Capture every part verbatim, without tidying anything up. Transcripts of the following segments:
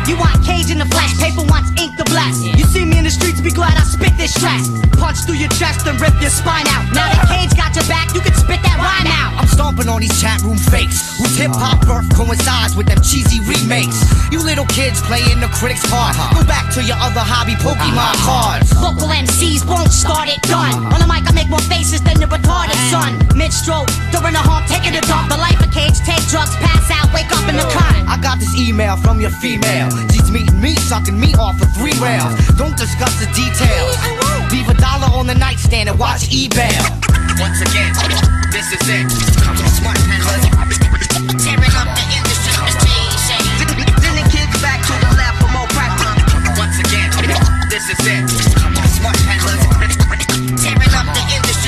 You want cage in the flesh, paper wants ink to bless. You see me in the streets, be glad I spit this stress. Punch through your chest and rip your spine out. Now that cage got your back, you can spit that rhyme out. I'm stomping on these chat room fakes, whose hip-hop birth coincides with them cheesy remakes. You little kids playing the critics hard. Go back to your other hobby, Pokemon cards. Local M Cs won't start it, done. On the mic I make more faces than the retarded son. Mid-stroke, during the hump, taking a dump. The life of cage, take drugs, pass out, wake up in the con. I got this email from your female. She's meeting me, sucking me off for three rails. Don't discuss the details. Leave a dollar on the nightstand and watch eBay. Once again, this is it. Come on, smart peddlers. Tearing up the industry, Then the kids back to the lab for more practice. Once again, this is it. Come on, smart peddlers. tearing up the industry.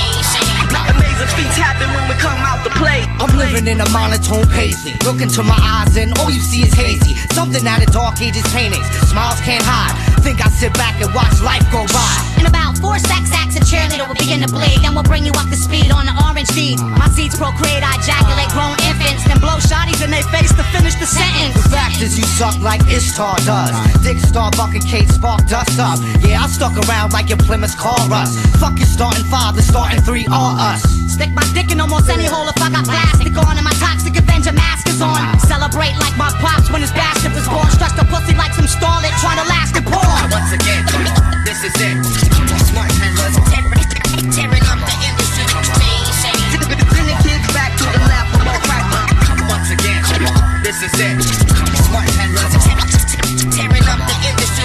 Amazing feats happen when we come out to play. I'm living in a monotone pacing. Look into my eyes and all you see is hazy. Something out of Dark Ages paintings. Smiles can't hide. Think I sit back and watch life go by. In about four sex acts, a cheerleader will begin to bleed. Then we'll bring you up to speed on the orange deed. My seeds procreate, I ejaculate grown infants. Then blow shotties in their face to finish the sentence. The fact is you suck like Ishtar does. Dick Starbuck and Kate spark dust up. Yeah, I stuck around like your Plymouth car us. Fuck your starting five, the starting three are us. Stick my dick in almost any hole if I got plastic on. And my toxic Avenger mask is on. Celebrate like my pops when his bastard was born. Stretch the pussy like some starlet trying to last and porn. Once again, this is it. Smart peddlers. Tearing up the industry. Then the kids back to the lab for more practice. Once again, this is it. Smart peddlers. Tearing up the industry.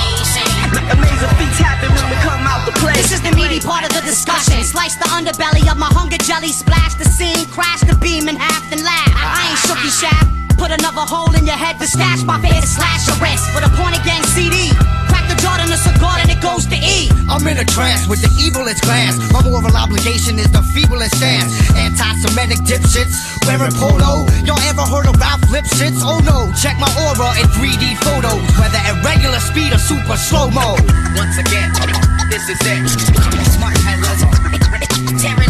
Amazing feats happen when we come out to play. This is the meaty part of the discussion. Slice the underbelly of my hunger jelly. Splash the scene, crash the beam in half and laugh. I ain't shooky shaft. Put another hole in your head to stash my face, slash your wrist with a point again C D. Crack the Jordan, a cigar, and it goes to E. I'm in a trance with the evilest glance. My moral obligation is the feeblest stance. Anti-Semitic dipshits wearing polo. Y'all ever heard of Ralph Lipschitz? Oh no, check my aura in three D photos, whether at regular speed or super slow-mo. Once again, this is it. Smart peddlers. Tearing